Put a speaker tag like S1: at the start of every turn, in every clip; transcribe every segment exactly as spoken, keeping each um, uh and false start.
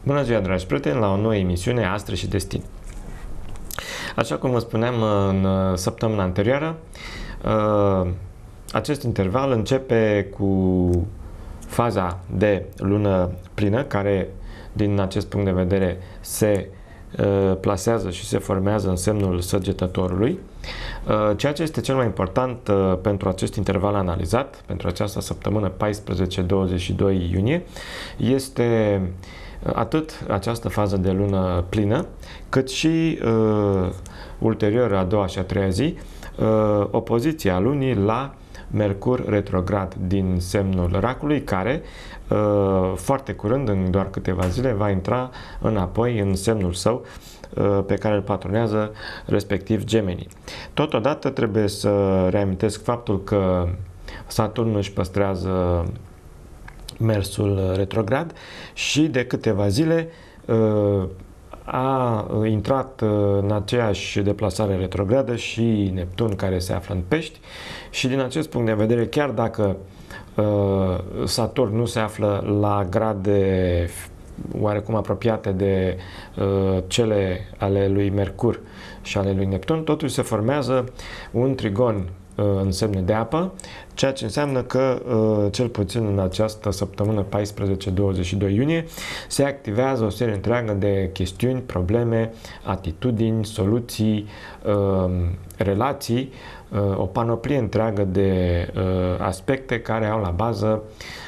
S1: Bună ziua, dragi prieteni, la o nouă emisiune Astre și Destin. Așa cum vă spuneam în săptămâna anterioară, acest interval începe cu faza de lună plină, care din acest punct de vedere se plasează și se formează în semnul Săgetătorului. Ceea ce este cel mai important pentru acest interval analizat, pentru această săptămână paisprezece douăzeci și doi iunie, este atât această fază de lună plină, cât și uh, ulterior, a doua și a treia zi, uh, opoziția lunii la Mercur retrograd din semnul Racului, care uh, foarte curând, în doar câteva zile, va intra înapoi în semnul său uh, pe care îl patronează, respectiv Gemenii. Totodată trebuie să reamintesc faptul că Saturn își păstrează mersul retrograd și de câteva zile a intrat în aceeași deplasare retrogradă și Neptun, care se află în Pești, și din acest punct de vedere, chiar dacă Saturn nu se află la grade oarecum apropiate de cele ale lui Mercur și ale lui Neptun, totuși se formează un trigon în semne de apă, ceea ce înseamnă că, cel puțin în această săptămână paisprezece douăzeci și doi iunie, se activează o serie întreagă de chestiuni, probleme, atitudini, soluții, relații, o panoplie întreagă de aspecte care au la bază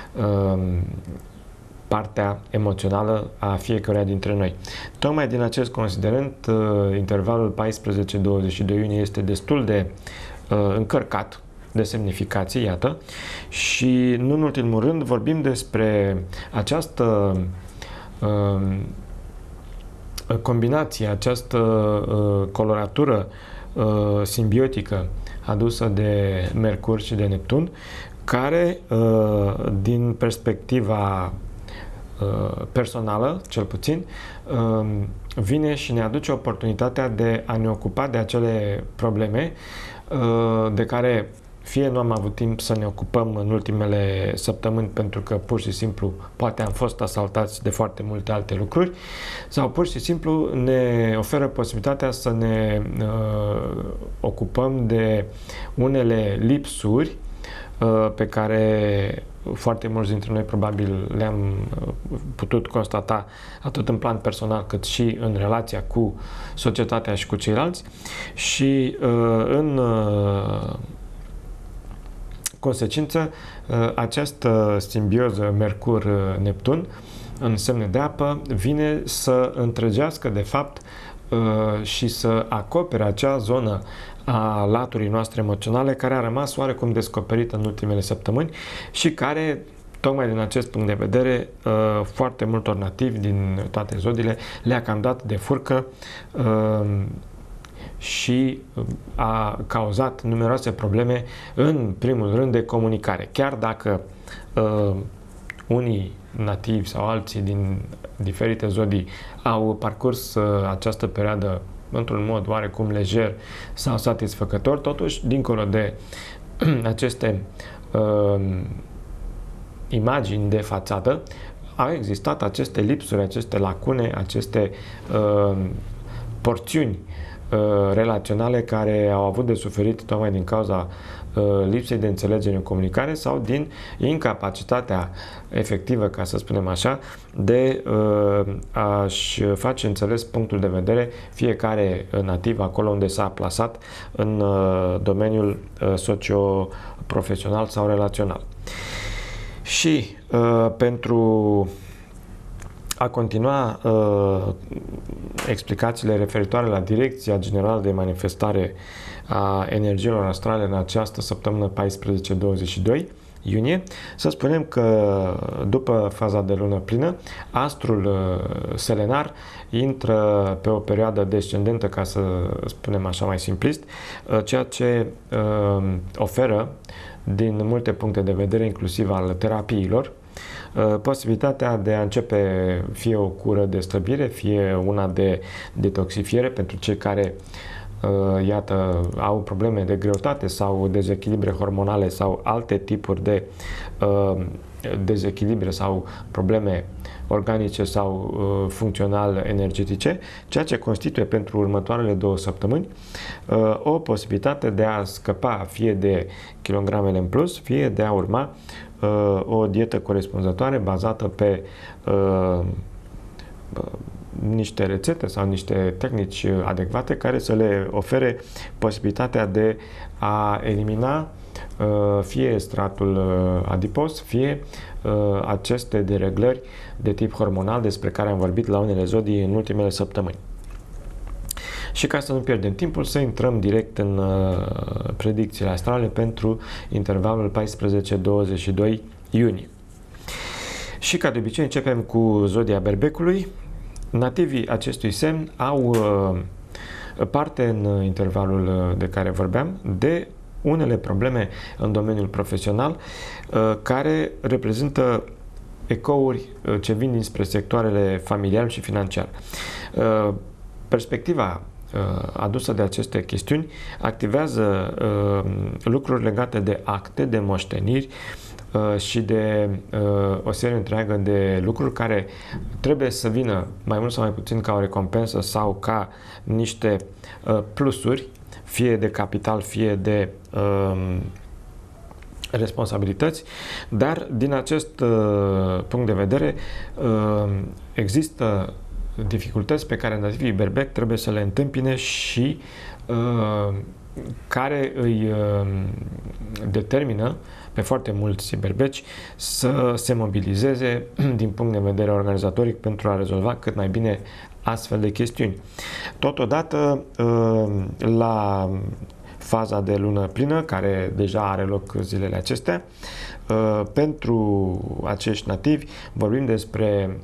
S1: partea emoțională a fiecăruia dintre noi. Tocmai din acest considerent, intervalul paisprezece douăzeci și doi iunie este destul de încărcat de semnificații, iată, și nu în ultimul rând vorbim despre această uh, combinație, această uh, coloratură uh, simbiotică adusă de Mercur și de Neptun, care uh, din perspectiva uh, personală, cel puțin, uh, vine și ne aduce oportunitatea de a ne ocupa de acele probleme de care fie nu am avut timp să ne ocupăm în ultimele săptămâni pentru că pur și simplu poate am fost asaltați de foarte multe alte lucruri, sau pur și simplu ne oferă posibilitatea să ne uh, ocupăm de unele lipsuri uh, pe care foarte mulți dintre noi probabil le-am putut constata atât în plan personal cât și în relația cu societatea și cu ceilalți, și în consecință această simbioză Mercur-Neptun în semne de apă vine să întregească de fapt și să acopere acea zonă a laturii noastre emoționale care a rămas oarecum descoperită în ultimele săptămâni și care, tocmai din acest punct de vedere, foarte multor nativi din toate zodiile le-a cam dat de furcă și a cauzat numeroase probleme, în primul rând de comunicare. Chiar dacă unii nativi sau alții din diferite zodii au parcurs această perioadă într-un mod oarecum lejer sau satisfăcător, totuși, dincolo de aceste uh, imagini de fațadă, au existat aceste lipsuri, aceste lacune, aceste uh, porțiuni uh, relaționale care au avut de suferit tocmai din cauza lipsei de înțelegere în comunicare sau din incapacitatea efectivă, ca să spunem așa, de uh, a-și face înțeles punctul de vedere fiecare nativ acolo unde s-a plasat în uh, domeniul uh, socio-profesional sau relațional. Și uh, pentru a continua uh, explicațiile referitoare la direcția generală de manifestare a energiilor astrale în această săptămână paisprezece douăzeci și doi iunie, să spunem că după faza de lună plină, astrul uh, selenar intră pe o perioadă descendentă, ca să spunem așa mai simplist, uh, ceea ce uh, oferă din multe puncte de vedere, inclusiv al terapiilor, posibilitatea de a începe fie o cură de slăbire, fie una de detoxifiere pentru cei care iată, au probleme de greutate sau dezechilibre hormonale sau alte tipuri de dezechilibre sau probleme organice sau uh, funcțional energetice, ceea ce constituie pentru următoarele două săptămâni uh, o posibilitate de a scăpa fie de kilogramele în plus, fie de a urma uh, o dietă corespunzătoare bazată pe uh, niște rețete sau niște tehnici adecvate care să le ofere posibilitatea de a elimina fie stratul adipos, fie aceste dereglări de tip hormonal despre care am vorbit la unele zodii în ultimele săptămâni. Și ca să nu pierdem timpul, să intrăm direct în predicțiile astrale pentru intervalul paisprezece douăzeci și doi iunie. Și ca de obicei începem cu zodia Berbecului. Nativii acestui semn au parte în intervalul de care vorbeam de unele probleme în domeniul profesional care reprezintă ecouri ce vin dinspre sectoarele familial și financiar. Perspectiva adusă de aceste chestiuni activează lucruri legate de acte, de moșteniri și de o serie întreagă de lucruri care trebuie să vină mai mult sau mai puțin ca o recompensă sau ca niște plusuri, fie de capital, fie de um, responsabilități, dar din acest uh, punct de vedere uh, există dificultăți pe care nativii berbec trebuie să le întâmpine și uh, care îi uh, determină pe foarte mulți berbeci să se mobilizeze din punct de vedere organizatoric pentru a rezolva cât mai bine astfel de chestiuni. Totodată, la faza de lună plină, care deja are loc zilele acestea, pentru acești nativi vorbim despre,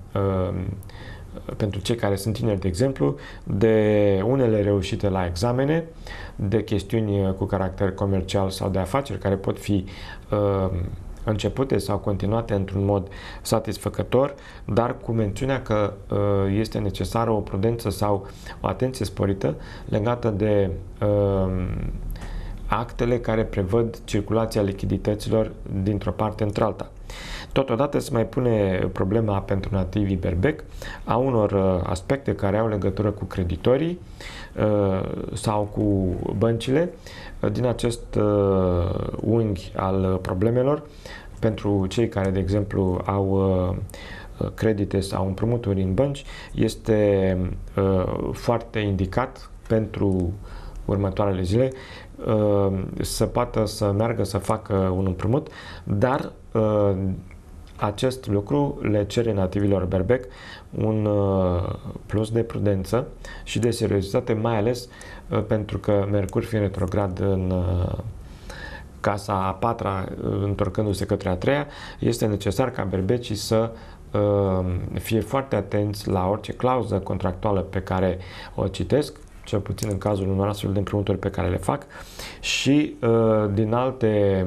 S1: pentru cei care sunt tineri, de exemplu, de unele reușite la examene, de chestiuni cu caracter comercial sau de afaceri care pot fi începute sau continuate într-un mod satisfăcător, dar cu mențiunea că uh, este necesară o prudență sau o atenție sporită legată de uh, actele care prevăd circulația lichidităților dintr-o parte într-alta. Totodată se mai pune problema pentru nativii berbec a unor uh, aspecte care au legătură cu creditorii uh, sau cu băncile. Din acest uh, unghi al problemelor, pentru cei care, de exemplu, au uh, credite sau împrumuturi în bănci, este uh, foarte indicat pentru următoarele zile uh, să poată să meargă să facă un împrumut, dar uh, acest lucru le cere nativilor berbec un uh, plus de prudență și de seriozitate, mai ales uh, pentru că Mercur fiind retrograd în uh, casa a patra, uh, întorcându-se către a treia, este necesar ca berbecii să uh, fie foarte atenți la orice clauză contractuală pe care o citesc, cel puțin în cazul unor astfel de împrumuturi pe care le fac, și uh, din alte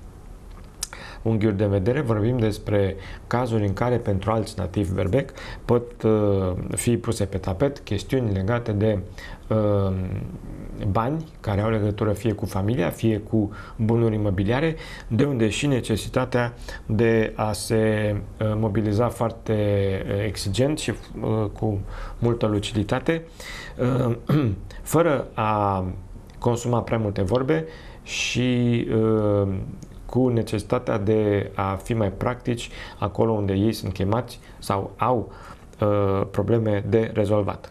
S1: unghiuri de vedere vorbim despre cazuri în care pentru alți nativi berbec pot uh, fi puse pe tapet chestiuni legate de uh, bani care au legătură fie cu familia, fie cu bunuri imobiliare, de unde și necesitatea de a se uh, mobiliza foarte uh, exigent și uh, cu multă luciditate, uh, fără a consuma prea multe vorbe și uh, cu necesitatea de a fi mai practici acolo unde ei sunt chemați sau au uh, probleme de rezolvat.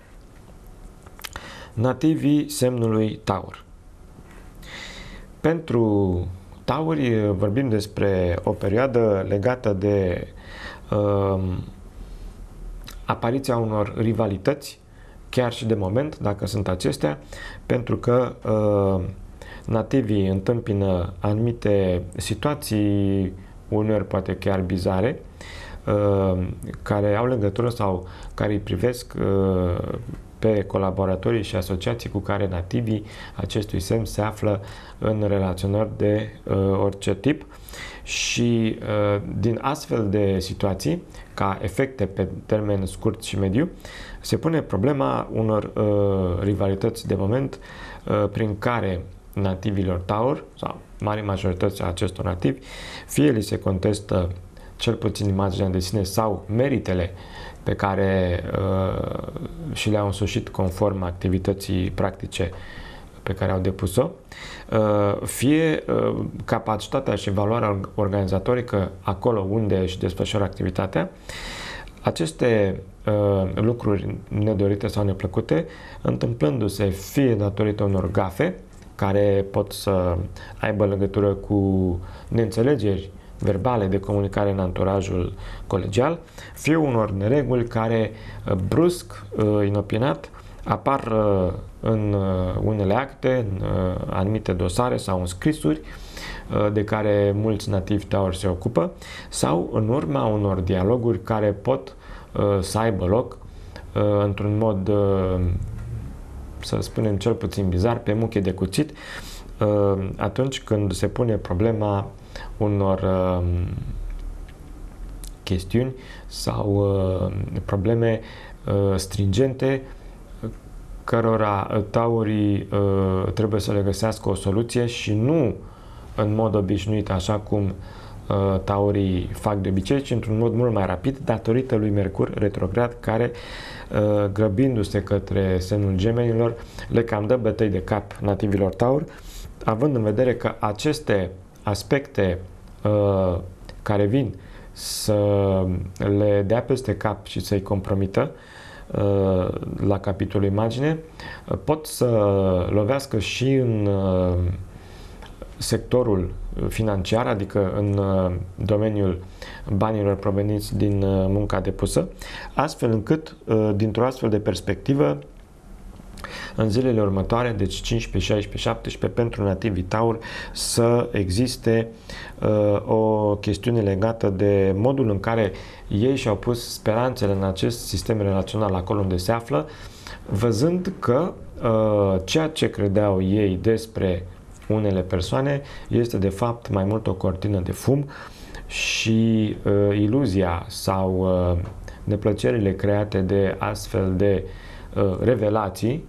S1: Nativii semnului Taur. Pentru Tauri vorbim despre o perioadă legată de uh, apariția unor rivalități, chiar și de moment, dacă sunt acestea, pentru că uh, nativii întâmpină anumite situații, uneori poate chiar bizare, care au legătură sau care îi privesc pe colaboratorii și asociații cu care nativii acestui semn se află în relaționări de uh, orice tip. Și uh, din astfel de situații, ca efecte pe termen scurt și mediu, se pune problema unor uh, rivalități de moment uh, prin care nativilor Taur, sau mari majorități a acestor nativi, fie li se contestă cel puțin imaginea de sine sau meritele pe care uh, și le-au însușit conform activității practice pe care au depus-o, fie capacitatea și valoarea organizatorică acolo unde își desfășoară activitatea. Aceste lucruri nedorite sau neplăcute, întâmplându-se fie datorită unor gafe, care pot să aibă legătură cu neînțelegeri verbale de comunicare în anturajul colegial, fie unor nereguli care brusc, inopinat, apar în unele acte, în anumite dosare sau în scrisuri de care mulți nativi Taur se ocupă, sau în urma unor dialoguri care pot să aibă loc într-un mod, să spunem, cel puțin bizar, pe muche de cuțit, atunci când se pune problema unor chestiuni sau probleme stringente cărora taurii uh, trebuie să le găsească o soluție și nu în mod obișnuit, așa cum uh, taurii fac de obicei, ci într-un mod mult mai rapid, datorită lui Mercur retrograd, care, uh, grăbindu-se către semnul Gemenilor, le cam dă bătăi de cap nativilor Taur, având în vedere că aceste aspecte uh, care vin să le dea peste cap și să-i compromită la capitolul imagine, pot să lovească și în sectorul financiar, adică în domeniul banilor proveniți din munca depusă, astfel încât, dintr-o astfel de perspectivă, în zilele următoare, deci cincisprezece, șaisprezece, șaptesprezece, pentru nativii Taur, să existe uh, o chestiune legată de modul în care ei și-au pus speranțele în acest sistem relațional acolo unde se află, văzând că uh, ceea ce credeau ei despre unele persoane este de fapt mai mult o cortină de fum și uh, iluzia sau uh, neplăcerile create de astfel de uh, revelații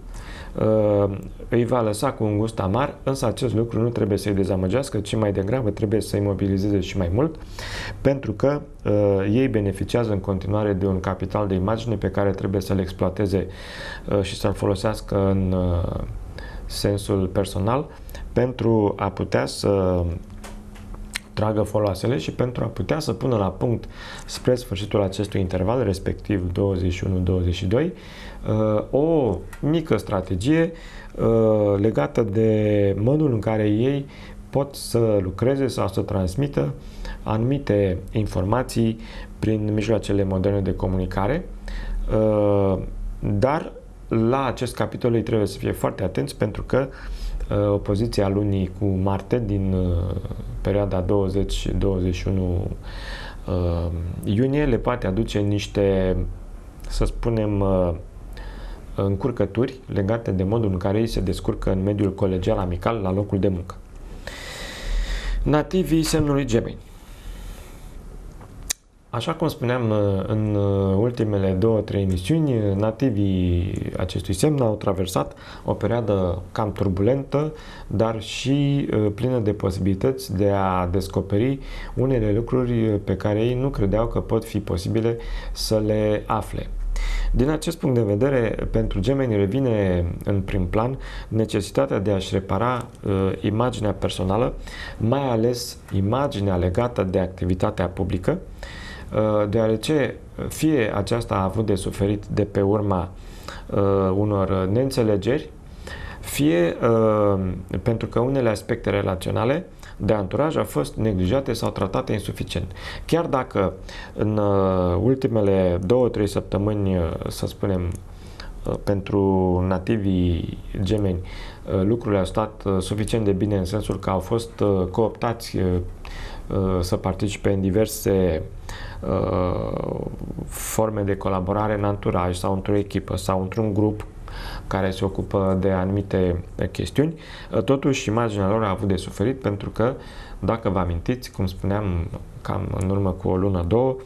S1: îi va lăsa cu un gust amar, însă acest lucru nu trebuie să-i dezamăgească, ci mai degrabă trebuie să-i mobilizeze și mai mult, pentru că uh, ei beneficiază în continuare de un capital de imagine pe care trebuie să-l exploateze uh, și să-l folosească în uh, sensul personal pentru a putea să tragă foloasele și pentru a putea să pună la punct spre sfârșitul acestui interval, respectiv douăzeci și unu douăzeci și doi, o mică strategie legată de modul în care ei pot să lucreze sau să transmită anumite informații prin mijloacele moderne de comunicare, dar la acest capitol ei trebuie să fie foarte atenți, pentru că opoziția lunii cu Marte din perioada douăzeci douăzeci și unu iunie le poate aduce niște, să spunem, încurcături legate de modul în care ei se descurcă în mediul colegial amical la locul de muncă. Nativii semnului Gemeni. Așa cum spuneam în ultimele două, trei emisiuni, nativii acestui semn au traversat o perioadă cam turbulentă, dar și plină de posibilități de a descoperi unele lucruri pe care ei nu credeau că pot fi posibile să le afle. Din acest punct de vedere, pentru gemeni revine în prim plan necesitatea de a-și repara uh, imaginea personală, mai ales imaginea legată de activitatea publică, uh, deoarece fie aceasta a avut de suferit de pe urma uh, unor neînțelegeri, fie uh, pentru că unele aspecte relaționale de anturaj au fost neglijate sau tratate insuficient. Chiar dacă în uh, ultimele două, trei săptămâni, uh, să spunem, uh, pentru nativii gemeni, uh, lucrurile au stat uh, suficient de bine, în sensul că au fost uh, cooptați uh, uh, să participe în diverse uh, forme de colaborare în anturaj sau într-o echipă sau într-un grup care se ocupă de anumite chestiuni. Totuși, imaginea lor a avut de suferit pentru că, dacă vă amintiți, cum spuneam cam în urmă cu o lună, două,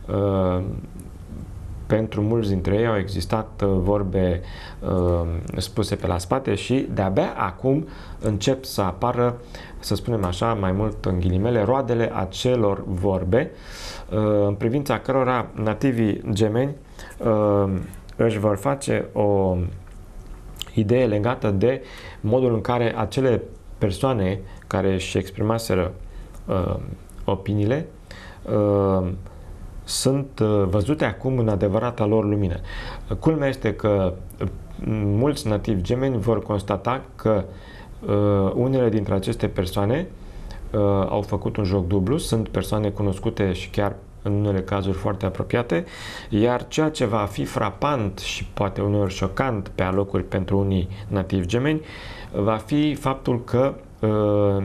S1: pentru mulți dintre ei au existat vorbe uh, spuse pe la spate și de-abia acum încep să apară, să spunem așa, mai mult în ghilimele, roadele acelor vorbe uh, în privința cărora nativii gemeni uh, își vor face o idee legată de modul în care acele persoane care își exprimaseră uh, opiniile uh, sunt văzute acum în adevărata lor lumină. Culmea este că mulți nativi gemeni vor constata că uh, unele dintre aceste persoane uh, au făcut un joc dublu, sunt persoane cunoscute și chiar în unele cazuri foarte apropiate, iar ceea ce va fi frapant și poate uneori șocant pe alocuri pentru unii nativi gemeni va fi faptul că uh,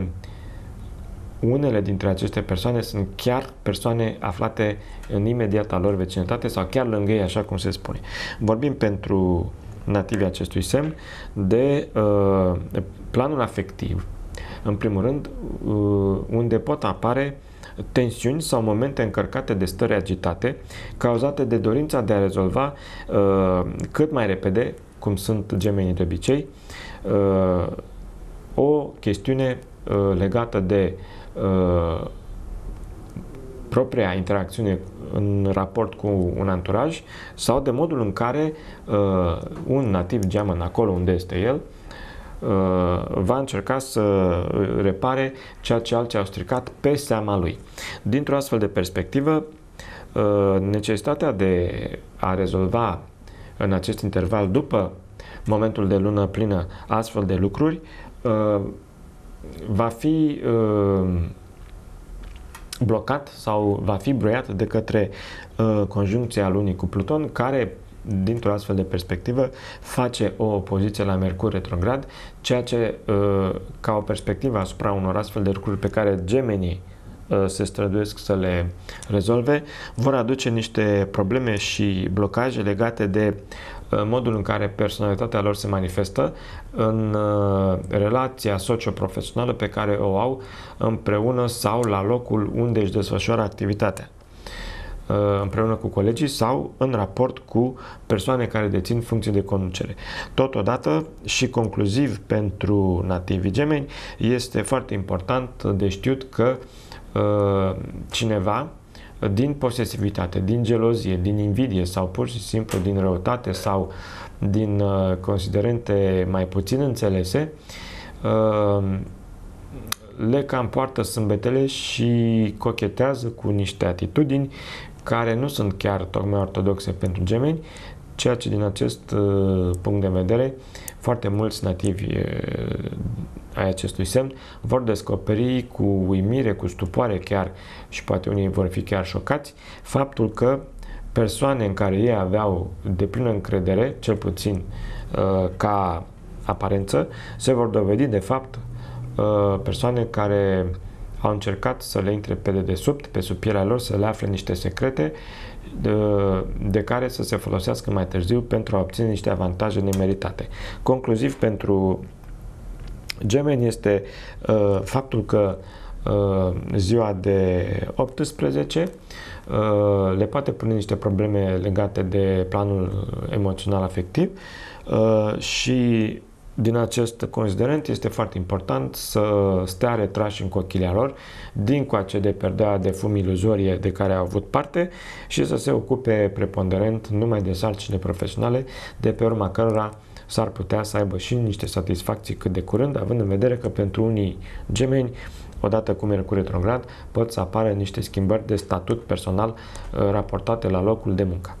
S1: unele dintre aceste persoane sunt chiar persoane aflate în imediata lor vecinătate sau chiar lângă ei, așa cum se spune. Vorbim pentru nativii acestui semn de uh, planul afectiv, în primul rând, uh, unde pot apare tensiuni sau momente încărcate de stări agitate, cauzate de dorința de a rezolva uh, cât mai repede, cum sunt gemenii de obicei, uh, o chestiune uh, legată de Uh, propria interacțiune în raport cu un anturaj sau de modul în care uh, un nativ geamăn acolo unde este el uh, va încerca să repare ceea ce alții au stricat pe seama lui. Dintr-o astfel de perspectivă, uh, necesitatea de a rezolva în acest interval după momentul de lună plină astfel de lucruri uh, va fi uh, blocat sau va fi broiat de către uh, conjuncția lunii cu Pluton, care, dintr-o astfel de perspectivă, face o opoziție la Mercur retrograd, ceea ce, uh, ca o perspectivă asupra unor astfel de lucruri pe care gemenii uh, se străduiesc să le rezolve, vor aduce niște probleme și blocaje legate de modul în care personalitatea lor se manifestă în uh, relația socio-profesională pe care o au împreună sau la locul unde își desfășoară activitatea, uh, împreună cu colegii sau în raport cu persoane care dețin funcții de conducere. Totodată și concluziv pentru nativii gemeni, este foarte important de știut că uh, cineva din posesivitate, din gelozie, din invidie sau pur și simplu din răutate sau din uh, considerente mai puțin înțelese, uh, le cam poartă sâmbetele și cochetează cu niște atitudini care nu sunt chiar tocmai ortodoxe pentru gemeni, ceea ce din acest uh, punct de vedere foarte mulți nativi uh, ai acestui semn vor descoperi cu uimire, cu stupoare chiar, și poate unii vor fi chiar șocați, faptul că persoane în care ei aveau deplină încredere, cel puțin uh, ca aparență, se vor dovedi de fapt uh, persoane care au încercat să le intre pe dedesubt, pe sub pielea lor, să le afle niște secrete de, de care să se folosească mai târziu pentru a obține niște avantaje nemeritate. Concluziv pentru gemeni este uh, faptul că uh, ziua de optsprezece uh, le poate pune niște probleme legate de planul emoțional afectiv uh, și din acest considerent este foarte important să stea retrași în cochilia lor, dincoace de perdea de fum iluzorie de care au avut parte și să se ocupe preponderent numai de sarcini profesionale, de pe urma cărora s-ar putea să aibă și niște satisfacții cât de curând, având în vedere că pentru unii gemeni, odată cu Mercur retrograd, pot să apară niște schimbări de statut personal raportate la locul de muncă.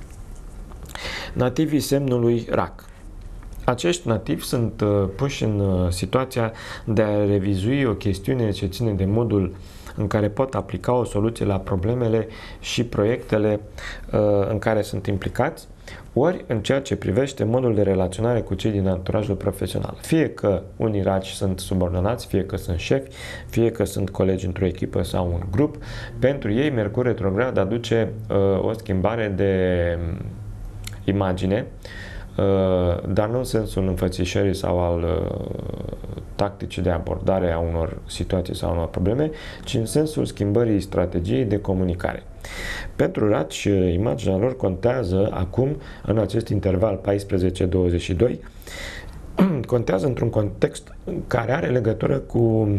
S1: Nativii semnului Rac. Acești nativi sunt uh, puși în uh, situația de a revizui o chestiune ce ține de modul în care pot aplica o soluție la problemele și proiectele uh, în care sunt implicați, ori în ceea ce privește modul de relaționare cu cei din anturajul profesional. Fie că unii raci sunt subordonați, fie că sunt șefi, fie că sunt colegi într-o echipă sau un grup, pentru ei Mercur retrograd aduce uh, o schimbare de imagine dar nu în sensul înfățișării sau al tacticii de abordare a unor situații sau unor probleme, ci în sensul schimbării strategiei de comunicare. Pentru Raci, imaginea lor contează acum, în acest interval paisprezece douăzeci și doi, contează într-un context care are legătură cu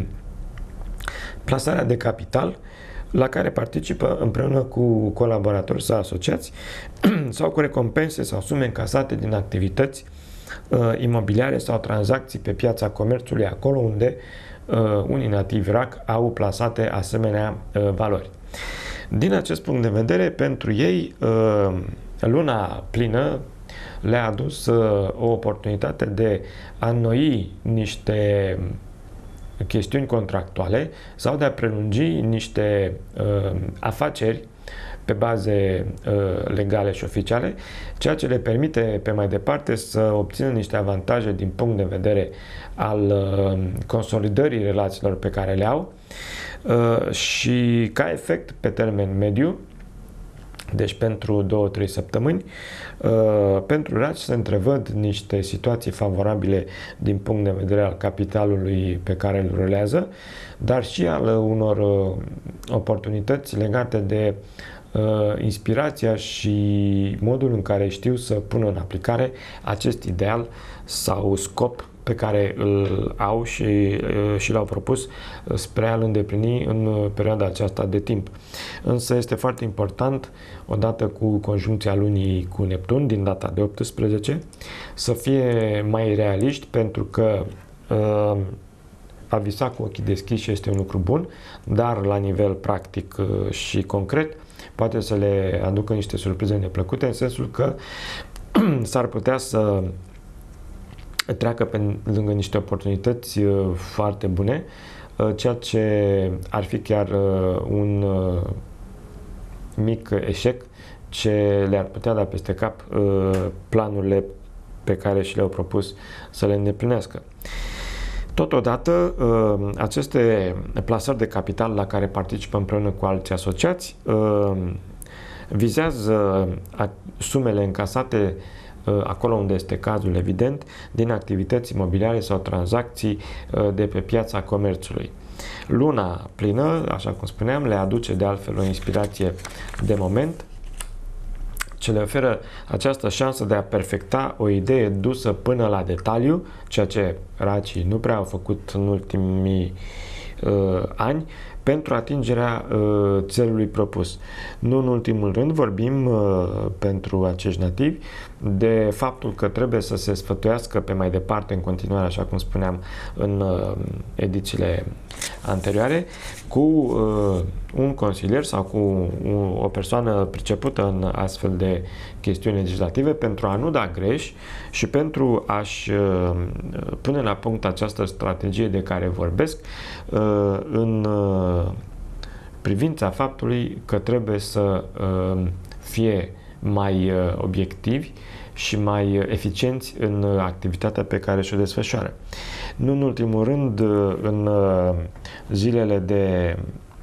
S1: plasarea de capital la care participă împreună cu colaboratori sau asociați sau cu recompense sau sume încasate din activități uh, imobiliare sau tranzacții pe piața comerțului, acolo unde uh, unii nativi R A C au plasate asemenea uh, valori. Din acest punct de vedere, pentru ei, uh, luna plină le-a adus uh, o oportunitate de a înnoi niște chestiuni contractuale sau de a prelungi niște uh, afaceri pe baze uh, legale și oficiale, ceea ce le permite pe mai departe să obțină niște avantaje din punct de vedere al uh, consolidării relațiilor pe care le au uh, și ca efect pe termen mediu, deci pentru două trei săptămâni, uh, pentru Raci se întrevăd niște situații favorabile din punct de vedere al capitalului pe care îl rulează, dar și al unor uh, oportunități legate de uh, inspirația și modul în care știu să pună în aplicare acest ideal sau scop pe care îl au și, și l-au propus spre a-l îndeplini în perioada aceasta de timp. Însă este foarte important, odată cu conjuncția lunii cu Neptun, din data de optsprezece, să fie mai realiști, pentru că uh, a visa cu ochii deschiși este un lucru bun, dar la nivel practic uh, și concret poate să le aducă niște surprize neplăcute, în sensul că s-ar putea să treacă pe lângă niște oportunități foarte bune, ceea ce ar fi chiar un mic eșec ce le-ar putea da peste cap planurile pe care și le-au propus să le îndeplinească. Totodată, aceste plasări de capital la care participă împreună cu alți asociați vizează sumele încasate acolo unde este cazul evident, din activități imobiliare sau tranzacții de pe piața comerțului. Luna plină, așa cum spuneam, le aduce de altfel o inspirație de moment, ce le oferă această șansă de a perfecta o idee dusă până la detaliu, ceea ce racii nu prea au făcut în ultimii uh, ani, pentru atingerea uh, țelului propus. Nu în ultimul rând vorbim uh, pentru acești nativi de faptul că trebuie să se sfătuiască pe mai departe în continuare, așa cum spuneam în uh, edițiile anterioare, cu uh, un consilier sau cu un, o persoană pricepută în astfel de chestiuni legislative, pentru a nu da greș și pentru a-și uh, pune la punct această strategie de care vorbesc uh, în uh, privința faptului că trebuie să uh, fie mai uh, obiectivi și mai eficienți în activitatea pe care și-o desfășoară. Nu în ultimul rând, în zilele de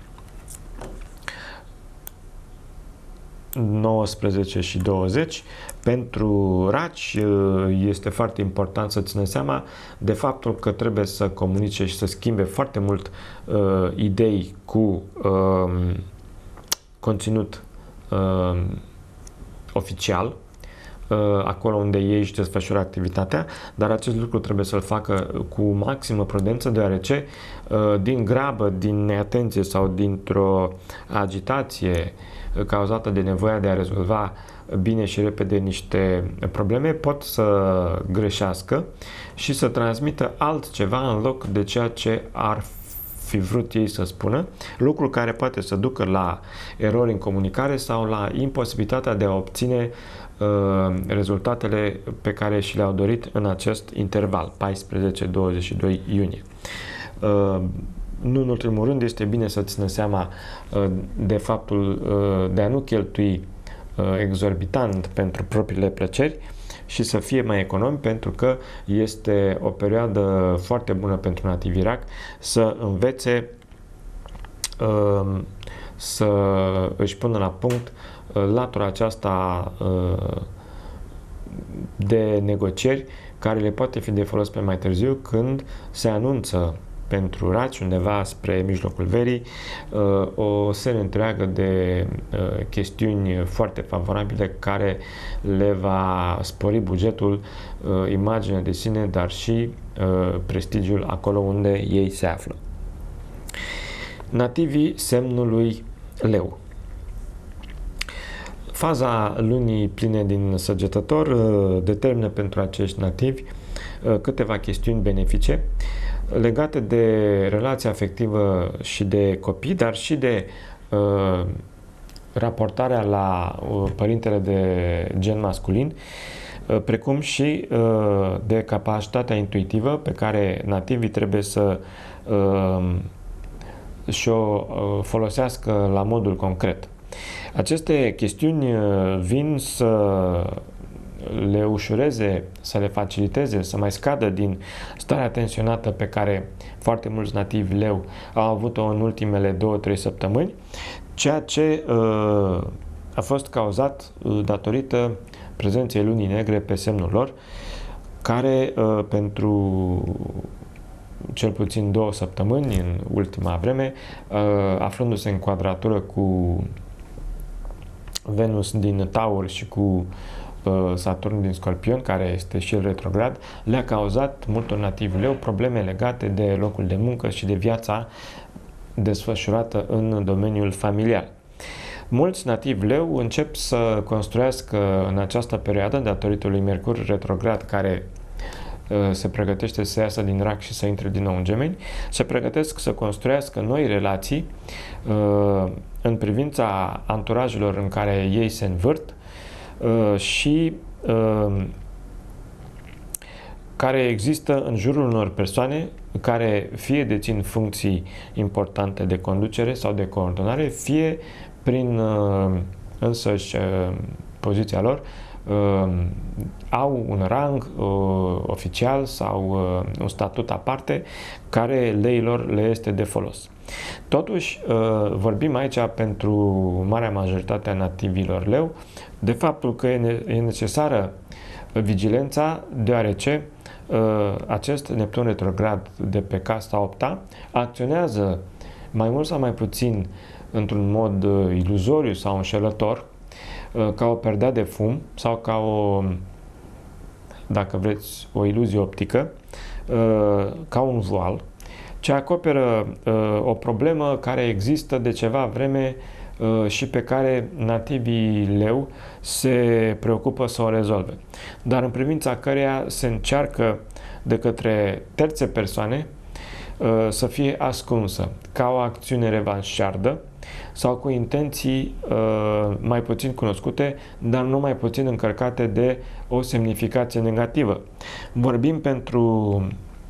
S1: nouăsprezece și douăzeci, pentru raci este foarte important să țină seama de faptul că trebuie să comunice și să schimbe foarte mult uh, idei cu uh, conținut uh, oficial, acolo unde ei își desfășoară activitatea, dar acest lucru trebuie să-l facă cu maximă prudență, deoarece din grabă, din neatenție sau dintr-o agitație cauzată de nevoia de a rezolva bine și repede niște probleme, pot să greșească și să transmită altceva în loc de ceea ce ar fi vrut ei să spună, lucru care poate să ducă la erori în comunicare sau la imposibilitatea de a obține uh, rezultatele pe care și le-au dorit în acest interval, paisprezece douăzeci și doi iunie. Uh, nu în ultimul rând, este bine să țină seama uh, de faptul uh, de a nu cheltui uh, exorbitant pentru propriile plăceri și să fie mai economi, pentru că este o perioadă foarte bună pentru nativii R A C să învețe uh, să își pună la punct uh, latura aceasta uh, de negocieri care le poate fi de folos pe mai târziu, când se anunță pentru raci, undeva spre mijlocul verii, o serie întreagă de chestiuni foarte favorabile care le va spori bugetul, imaginea de sine, dar și prestigiul acolo unde ei se află. Nativii semnului Leu. Faza lunii pline din Săgetător determină pentru acești nativi câteva chestiuni benefice legate de relația afectivă și de copii, dar și de uh, raportarea la uh, părintele de gen masculin, uh, precum și uh, de capacitatea intuitivă pe care nativii trebuie să uh, și-o uh, folosească la modul concret. Aceste chestiuni uh, vin să le ușureze, să le faciliteze, să mai scadă din starea tensionată pe care foarte mulți nativi Leu au avut-o în ultimele două-trei săptămâni, ceea ce uh, a fost cauzat uh, datorită prezenței lunii negre pe semnul lor, care uh, pentru cel puțin două săptămâni în ultima vreme, uh, aflându-se în quadratură cu Venus din Taur și cu Saturn din Scorpion, care este și el retrograd, le-a cauzat multor nativi Leu probleme legate de locul de muncă și de viața desfășurată în domeniul familial. Mulți nativi Leu încep să construiască în această perioadă, datorită lui Mercur retrograd, care se pregătește să iasă din Rac și să intre din nou în Gemeni, se pregătesc să construiască noi relații în privința anturajelor în care ei se învârt, Uh, și uh, care există în jurul unor persoane care fie dețin funcții importante de conducere sau de coordonare, fie prin uh, însăși uh, poziția lor uh, au un rang uh, oficial sau uh, un statut aparte care leilor le este de folos. Totuși, vorbim aici pentru marea majoritate a nativilor Leu de faptul că e necesară vigilența, deoarece acest Neptun retrograd de pe casa opta acționează mai mult sau mai puțin într-un mod iluzoriu sau înșelător, ca o perdea de fum sau ca o, dacă vreți, o iluzie optică, ca un voal, ce acoperă uh, o problemă care există de ceva vreme uh, și pe care nativii Leu se preocupă să o rezolve, dar în privința căreia se încearcă de către terțe persoane uh, să fie ascunsă, ca o acțiune revanșardă sau cu intenții uh, mai puțin cunoscute, dar nu mai puțin încărcate de o semnificație negativă. Vorbim pentru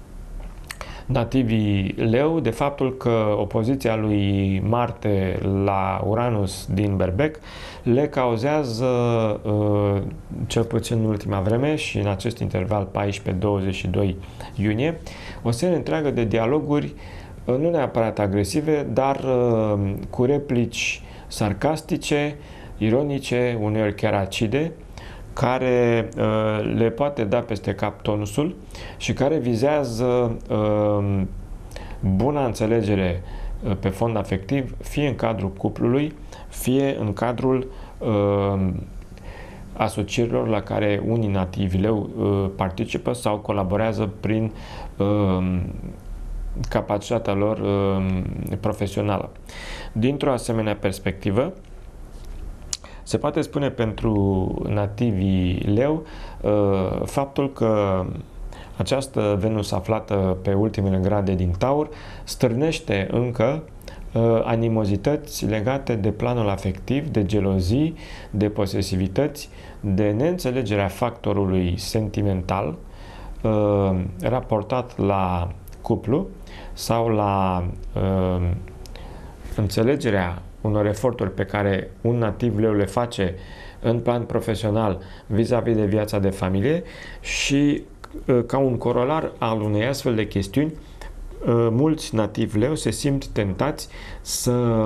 S1: nativii Leu de faptul că opoziția lui Marte la Uranus din Berbec le cauzează, uh, cel puțin în ultima vreme și în acest interval paisprezece douăzeci și doi iunie, o serie întreagă de dialoguri, uh, nu neapărat agresive, dar uh, cu replici sarcastice, ironice, uneori chiar acide, care uh, le poate da peste cap tonusul și care vizează uh, buna înțelegere uh, pe fond afectiv, fie în cadrul cuplului, fie în cadrul uh, asocierilor la care unii nativi Leu uh, participă sau colaborează prin uh, capacitatea lor uh, profesională. Dintr-o asemenea perspectivă, se poate spune pentru nativii Leu uh, faptul că această Venus aflată pe ultimele grade din Taur stârnește încă uh, animozități legate de planul afectiv, de gelozii, de posesivități, de neînțelegerea factorului sentimental uh, raportat la cuplu sau la uh, înțelegerea unor eforturi pe care un nativ Leu le face în plan profesional vis-a-vis de viața de familie și ca un corolar al unei astfel de chestiuni, mulți nativi Leu se simt tentați să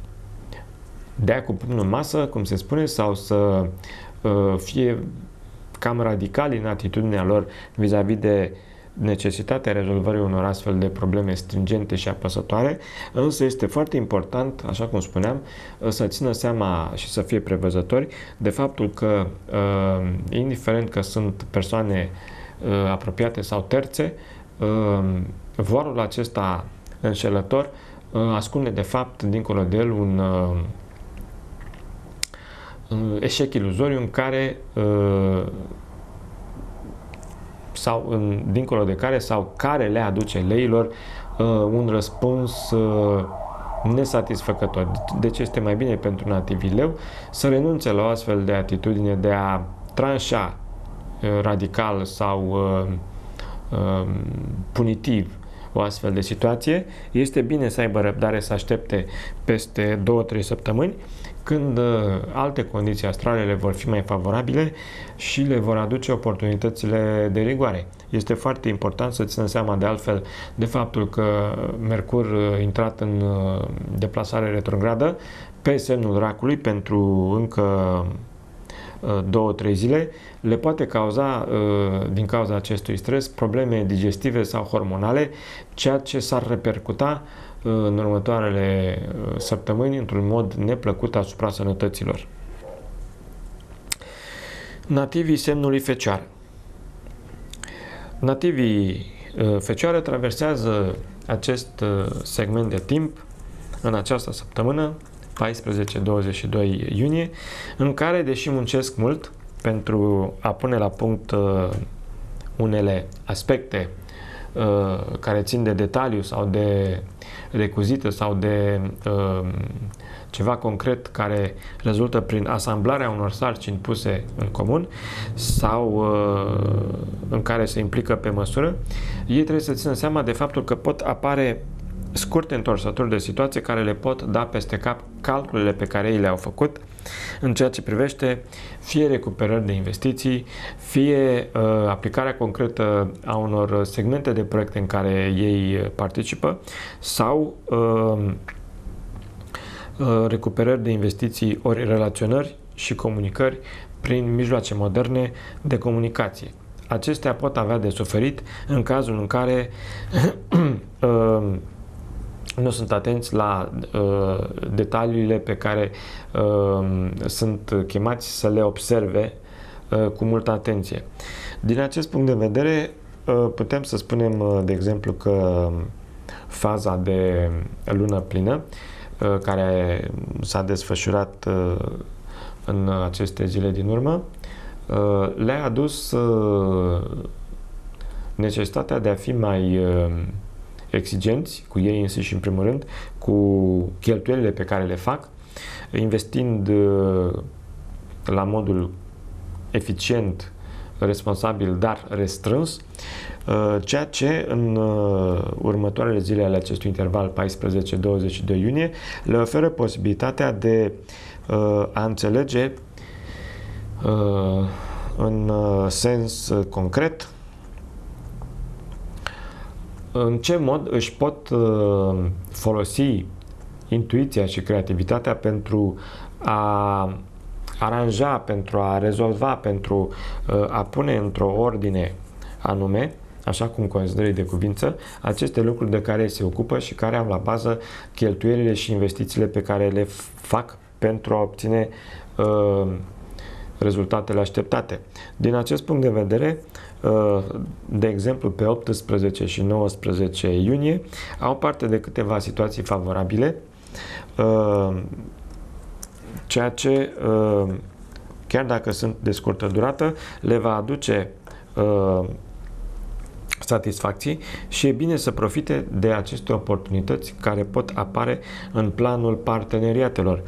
S1: dea cu pumnul în masă, cum se spune, sau să fie cam radicali în atitudinea lor vis-a-vis de necesitatea rezolvării unor astfel de probleme stringente și apăsătoare, însă este foarte important, așa cum spuneam, să țină seama și să fie prevăzători de faptul că, indiferent că sunt persoane apropiate sau terțe, vorul acesta înșelător ascunde de fapt dincolo de el un eșec iluzoriu în care sau în, dincolo de care sau care le aduce leilor un răspuns nesatisfăcător. Deci este mai bine pentru nativii leu să renunțe la o astfel de atitudine de a tranșa radical sau punitiv o astfel de situație. Este bine să aibă răbdare, să aștepte peste două trei săptămâni, când alte condiții astrale le vor fi mai favorabile și le vor aduce oportunitățile de rigoare. Este foarte important să țină seama de altfel de faptul că Mercur intrat în deplasare retrogradă pe semnul racului pentru încă două trei zile, le poate cauza, din cauza acestui stres, probleme digestive sau hormonale, ceea ce s-ar repercuta în următoarele săptămâni într-un mod neplăcut asupra sănătăților. Nativii semnului Fecioară. Nativii Fecioară traversează acest segment de timp în această săptămână, paisprezece douăzeci și doi iunie, în care, deși muncesc mult pentru a pune la punct unele aspecte care țin de detaliu sau de recuzită sau de uh, ceva concret care rezultă prin asamblarea unor sarcini puse în comun sau uh, în care se implică pe măsură, ei trebuie să țină seama de faptul că pot apare scurte întorsături de situație care le pot da peste cap calculele pe care ei le-au făcut în ceea ce privește fie recuperări de investiții, fie uh, aplicarea concretă a unor segmente de proiecte în care ei participă sau uh, uh, recuperări de investiții ori relaționări și comunicări prin mijloace moderne de comunicație. Acestea pot avea de suferit în cazul în care uh, nu sunt atenți la uh, detaliile pe care uh, sunt chemați să le observe uh, cu multă atenție. Din acest punct de vedere, uh, putem să spunem, uh, de exemplu, că faza de lună plină, uh, care s-a desfășurat uh, în aceste zile din urmă, uh, le-a adus uh, necesitatea de a fi mai uh, exigenți cu ei înșiși în primul rând, cu cheltuielile pe care le fac, investind la modul eficient, responsabil, dar restrâns, ceea ce în următoarele zile ale acestui interval paisprezece douăzeci și doi iunie le oferă posibilitatea de a înțelege în sens concret în ce mod își pot uh, folosi intuiția și creativitatea pentru a aranja, pentru a rezolva, pentru uh, a pune într-o ordine anume, așa cum consideră de cuvință, aceste lucruri de care se ocupă și care au la bază cheltuielile și investițiile pe care le fac pentru a obține uh, rezultatele așteptate. Din acest punct de vedere, de exemplu, pe optsprezece și nouăsprezece iunie au parte de câteva situații favorabile, ceea ce, chiar dacă sunt de scurtă durată, le va aduce satisfacții și e bine să profite de aceste oportunități care pot apare în planul parteneriatelor.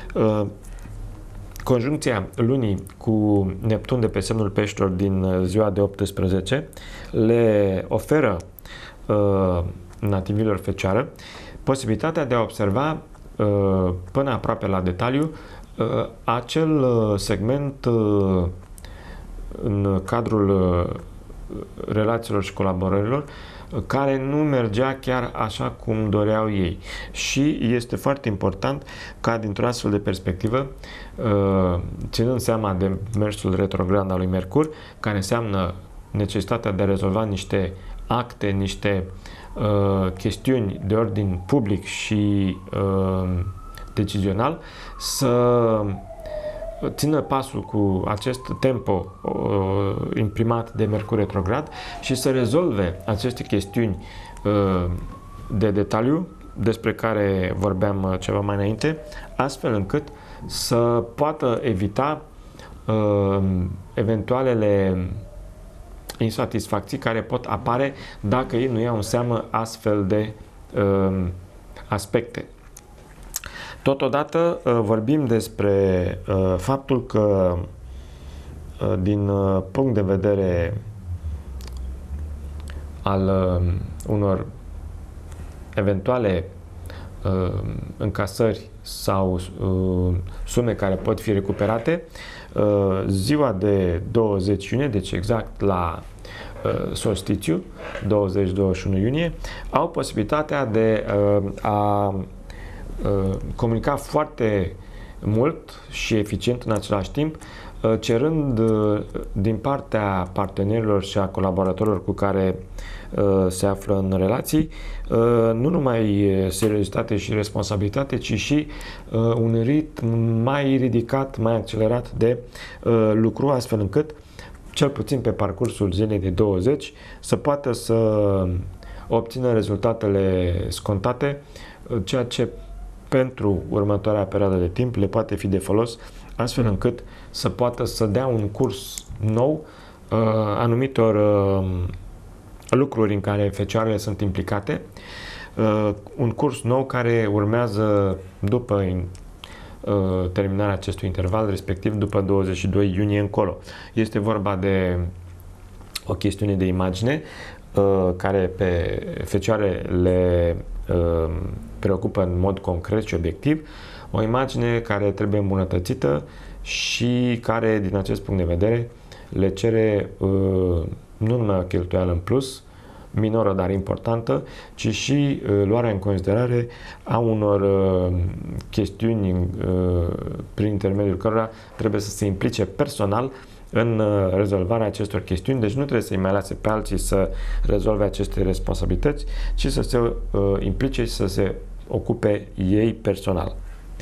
S1: Conjuncția lunii cu Neptun de pe semnul Peștilor din ziua de optsprezece le oferă uh, nativilor Fecioară posibilitatea de a observa uh, până aproape la detaliu uh, acel uh, segment uh, în cadrul uh, relațiilor și colaborărilor care nu mergea chiar așa cum doreau ei. Și este foarte important ca dintr-o astfel de perspectivă, ținând seama de mersul retrograd al lui Mercur, care înseamnă necesitatea de a rezolva niște acte, niște uh, chestiuni de ordin public și uh, decizional, să țină pasul cu acest tempo uh, imprimat de Mercur retrograd și să rezolve aceste chestiuni uh, de detaliu despre care vorbeam ceva mai înainte, astfel încât să poată evita uh, eventualele insatisfacții care pot apare dacă ei nu iau în seamă astfel de uh, aspecte. Totodată uh, vorbim despre uh, faptul că uh, din uh, punct de vedere al uh, unor eventuale uh, încasări sau uh, sume care pot fi recuperate, uh, ziua de douăzeci iunie, deci exact la uh, solstițiu, douăzeci douăzeci și unu iunie, au posibilitatea de uh, a uh, comunica foarte mult și eficient în același timp, uh, cerând uh, din partea partenerilor și a colaboratorilor cu care uh, se află în relații, uh, nu numai seriozitate și responsabilitate, ci și uh, un ritm mai ridicat, mai accelerat de uh, lucru, astfel încât, cel puțin pe parcursul zilei de douăzeci, să poată să obțină rezultatele scontate, uh, ceea ce pentru următoarea perioadă de timp le poate fi de folos, astfel încât să poată să dea un curs nou uh, anumitor uh, lucruri în care fecioarele sunt implicate, uh, un curs nou care urmează după uh, terminarea acestui interval, respectiv după douăzeci și doi iunie încolo. Este vorba de o chestiune de imagine uh, care pe fecioare le uh, preocupă în mod concret și obiectiv, o imagine care trebuie îmbunătățită și care, din acest punct de vedere, le cere uh, nu numai o cheltuială în plus, minoră, dar importantă, ci și uh, luarea în considerare a unor uh, chestiuni uh, prin intermediul cărora trebuie să se implice personal în uh, rezolvarea acestor chestiuni. Deci nu trebuie să-i mai lase pe alții să rezolve aceste responsabilități, ci să se uh, implice și să se ocupe ei personal.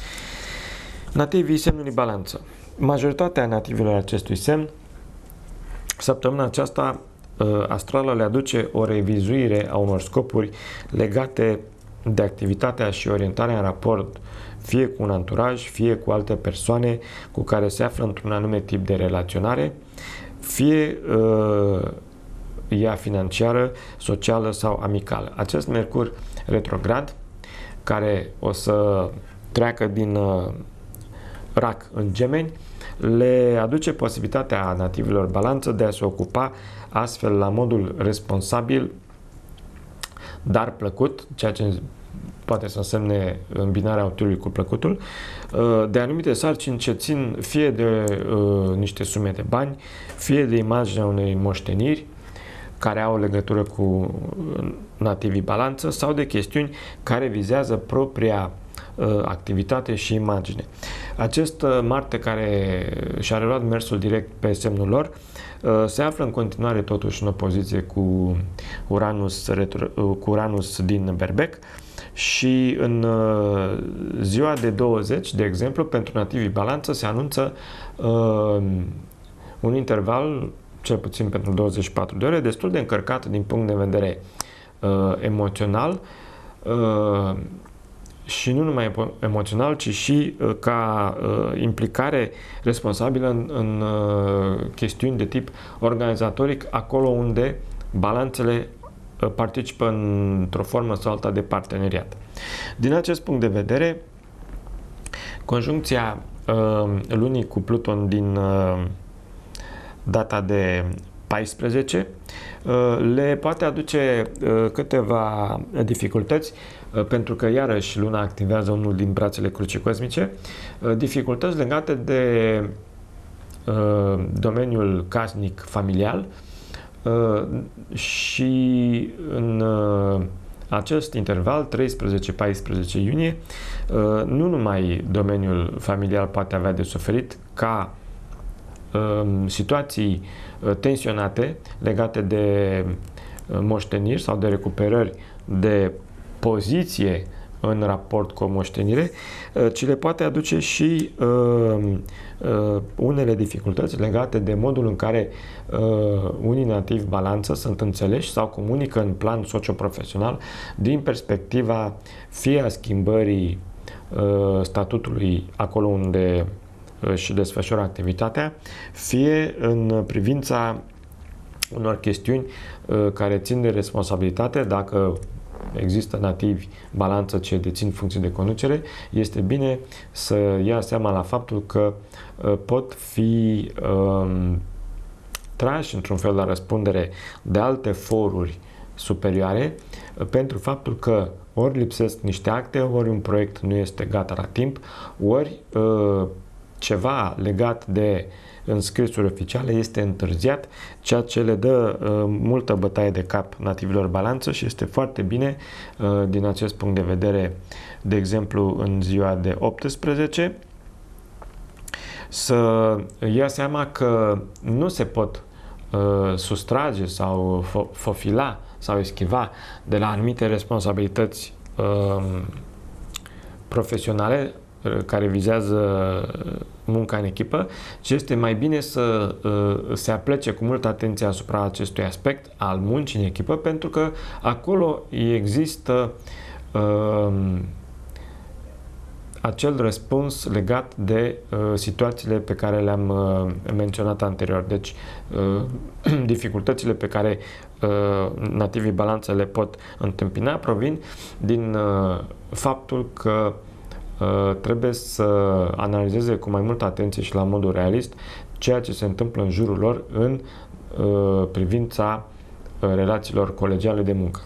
S1: Nativii semnului Balanță. Majoritatea nativilor acestui semn, săptămâna aceasta astrală le aduce o revizuire a unor scopuri legate de activitatea și orientarea în raport fie cu un anturaj, fie cu alte persoane cu care se află într-un anume tip de relaționare, fie uh, ea financiară, socială sau amicală. Acest Mercur retrograd, care o să treacă din uh, Rac în Gemeni, le aduce posibilitatea nativilor Balanță de a se ocupa astfel la modul responsabil, dar plăcut, ceea ce poate să însemne îmbinarea utilului cu plăcutul, de anumite sarcini ce țin fie de uh, niște sume de bani, fie de imaginea unei moșteniri care au legătură cu nativii Balanță sau de chestiuni care vizează propria activitate și imagine. Acest Marte, care și-a reluat mersul direct pe semnul lor, se află în continuare totuși în opoziție cu Uranus, cu Uranus din Berbec și în ziua de douăzeci, de exemplu, pentru nativii Balanță se anunță uh, un interval, cel puțin pentru douăzeci și patru de ore, destul de încărcat din punct de vedere uh, emoțional, uh, și nu numai emoțional, ci și uh, ca uh, implicare responsabilă în, în uh, chestiuni de tip organizatoric, acolo unde balanțele uh, participă într-o formă sau alta de parteneriat. Din acest punct de vedere, conjuncția uh, lunii cu Pluton din uh, data de paisprezece uh, le poate aduce uh, câteva dificultăți, pentru că iarăși luna activează unul din brațele crucii cosmice, dificultăți legate de uh, domeniul casnic familial, și în acest interval, treisprezece paisprezece iunie, nu numai domeniul familial poate avea de suferit ca situații tensionate legate de moșteniri sau de recuperări de poziție în raport cu o moștenire, ci le poate aduce și uh, uh, unele dificultăți legate de modul în care uh, unii nativi balanță sunt înțeleși sau comunică în plan socioprofesional din perspectiva fie a schimbării uh, statutului acolo unde își desfășoară activitatea, fie în privința unor chestiuni uh, care țin de responsabilitate, dacă există nativi balanță ce dețin funcții de conducere, este bine să ia seama la faptul că uh, pot fi um, trași într-un fel la răspundere de alte foruri superioare uh, pentru faptul că ori lipsesc niște acte, ori un proiect nu este gata la timp, ori uh, ceva legat de înscrisuri oficiale este întârziat, ceea ce le dă uh, multă bătaie de cap nativilor balanță și este foarte bine uh, din acest punct de vedere, de exemplu în ziua de optsprezece, să ia seama că nu se pot uh, sustrage sau fofila sau eschiva de la anumite responsabilități uh, profesionale care vizează munca în echipă, și este mai bine să uh, se aplece cu multă atenție asupra acestui aspect al muncii în echipă, pentru că acolo există uh, acel răspuns legat de uh, situațiile pe care le-am uh, menționat anterior. Deci, uh, dificultățile pe care uh, nativii balanță le pot întâmpina provin din uh, faptul că trebuie să analizeze cu mai multă atenție și la modul realist ceea ce se întâmplă în jurul lor în uh, privința uh, relațiilor colegiale de muncă.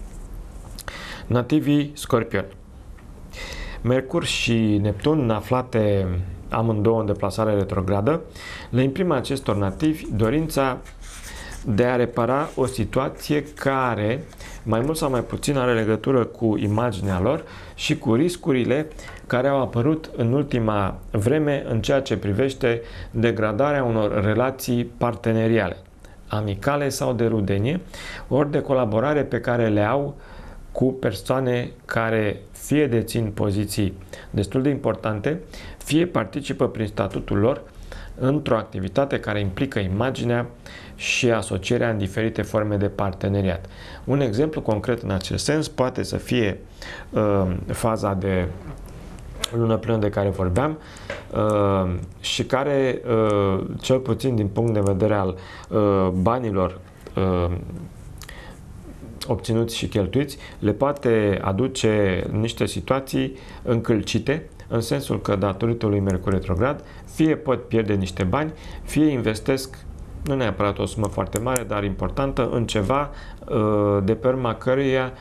S1: Nativii Scorpion. Mercur și Neptun, aflate amândouă în deplasare retrogradă, le imprimă acestor nativi dorința de a repara o situație care, mai mult sau mai puțin, are legătură cu imaginea lor și cu riscurile care au apărut în ultima vreme în ceea ce privește degradarea unor relații parteneriale, amicale sau de rudenie, ori de colaborare pe care le au cu persoane care fie dețin poziții destul de importante, fie participă prin statutul lor într-o activitate care implică imaginea și asocierea în diferite forme de parteneriat. Un exemplu concret în acest sens poate să fie uh, faza de lună plină de care vorbeam uh, și care, uh, cel puțin din punct de vedere al uh, banilor uh, obținuți și cheltuiți, le poate aduce niște situații încălcite, în sensul că, datorită lui Mercur retrograd, fie pot pierde niște bani, fie investesc, nu neapărat o sumă foarte mare, dar importantă, în ceva de pe urma căruia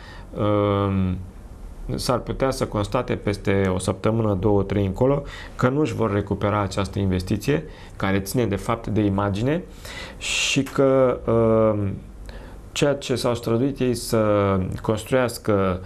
S1: s-ar putea să constate peste o săptămână, două, trei încolo, că nu își vor recupera această investiție, care ține de fapt de imagine, și că ceea ce s-au străduit ei să construiască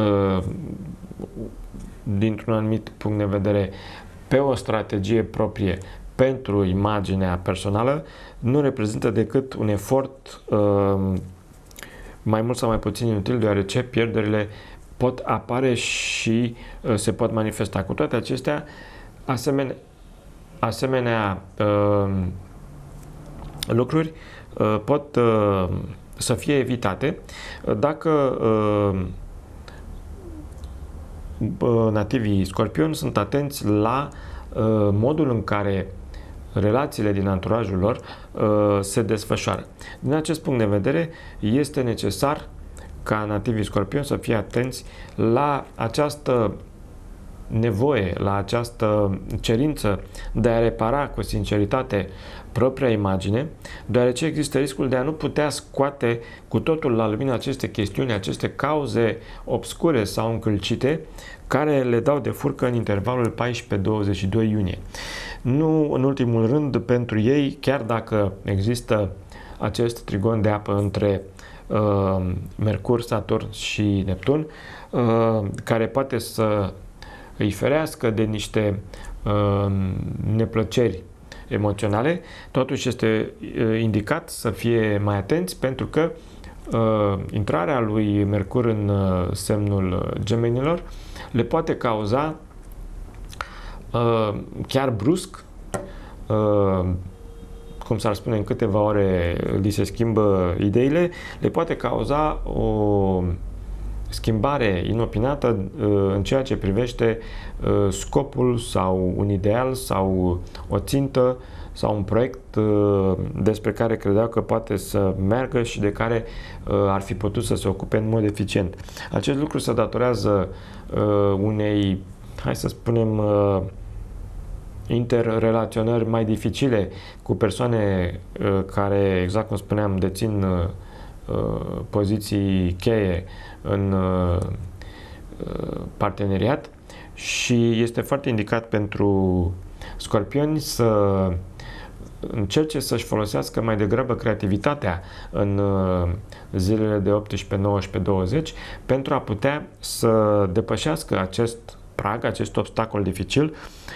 S1: dintr-un anumit punct de vedere pe o strategie proprie pentru imaginea personală, nu reprezintă decât un efort uh, mai mult sau mai puțin inutil, deoarece pierderile pot apare și uh, se pot manifesta. Cu toate acestea, asemenea, asemenea uh, lucruri uh, pot uh, să fie evitate dacă uh, nativii Scorpion sunt atenți la uh, modul în care relațiile din anturajul lor uh, se desfășoară. Din acest punct de vedere, este necesar ca nativii Scorpion să fie atenți la această nevoie, la această cerință de a repara cu sinceritate propria imagine, deoarece există riscul de a nu putea scoate cu totul la lumină aceste chestiuni, aceste cauze obscure sau încălcite, care le dau de furcă în intervalul paisprezece douăzeci și doi iunie. Nu în ultimul rând pentru ei, chiar dacă există acest trigon de apă între uh, Mercur, Saturn și Neptun, uh, care poate să îi ferească de niște uh, neplăceri emoționale. Totuși este uh, indicat să fie mai atenți, pentru că uh, intrarea lui Mercur în uh, semnul Gemenilor le poate cauza uh, chiar brusc, uh, cum s-ar spune, în câteva ore li se schimbă ideile, le poate cauza o schimbare inopinată în ceea ce privește scopul sau un ideal sau o țintă sau un proiect despre care credeau că poate să meargă și de care ar fi putut să se ocupe în mod eficient. Acest lucru se datorează unei, hai să spunem, interrelaționări mai dificile cu persoane care, exact cum spuneam, dețin poziții cheie în parteneriat, și este foarte indicat pentru scorpioni să încerce să-și folosească mai degrabă creativitatea în zilele de optsprezece, nouăsprezece, douăzeci pentru a putea să depășească acest prag, acest obstacol dificil